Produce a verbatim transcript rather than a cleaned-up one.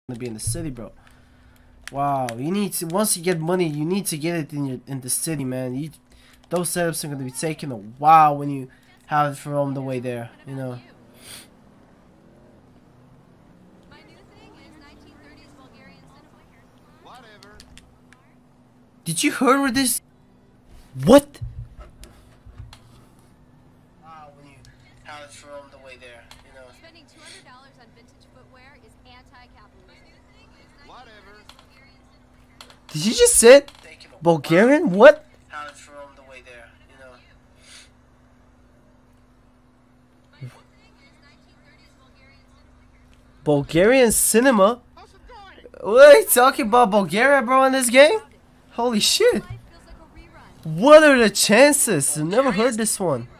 to be in the city, bro. Wow, you need to, once you get money, you need to get it in your in the city, man. You, those setups are going to be taking a while when you have it from the way there, you know. My new thing is nineteen thirties Bulgarian Cinema. Whatever. Did you hear with this? What? Wow, when you have it from the way there, you know. Spending two hundred dollars on vintage footwear is anti-capitalism. Whatever. Did you just say it? Bulgarian? What? Have it from the way there, you know. Bulgarian Cinema? What are you talking about Bulgaria, bro, in this game? Holy shit. What are the chances? I've never heard this one.